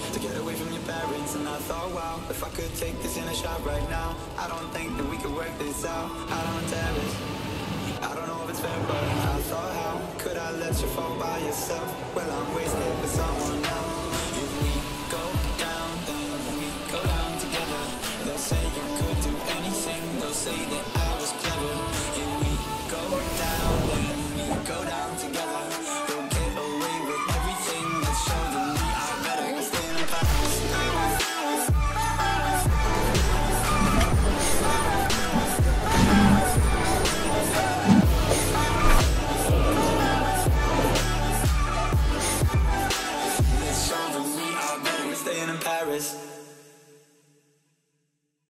to get away from your parents. And I thought, wow, if I could take this in a shot right now, I don't think that we could work this out. Out on terrace, I don't know if it's fair, but I thought, how could I let you fall by yourself? Well, I'm wasted for someone else.